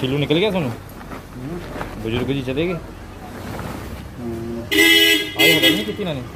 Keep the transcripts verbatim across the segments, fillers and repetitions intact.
छिलू निकल गया सुनो बुजुर्ग जी चले गए आई हटा नहीं कितनी ना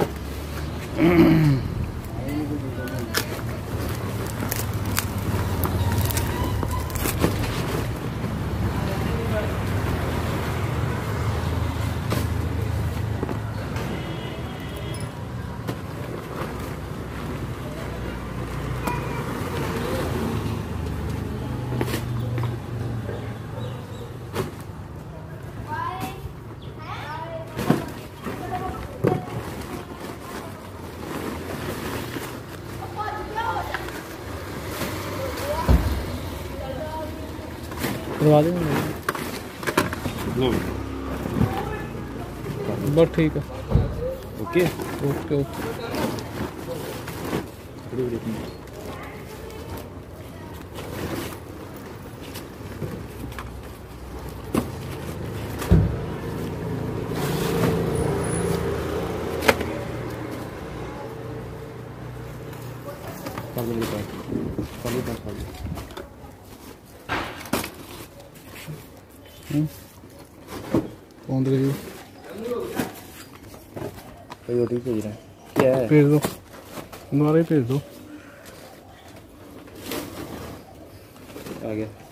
करवा देंगे बस ठीक है ओके ओके ओके कौन दे रही कोई ओटीपी भेज रहा है क्या है भेज दो दोबारा ही भेज दो आ गया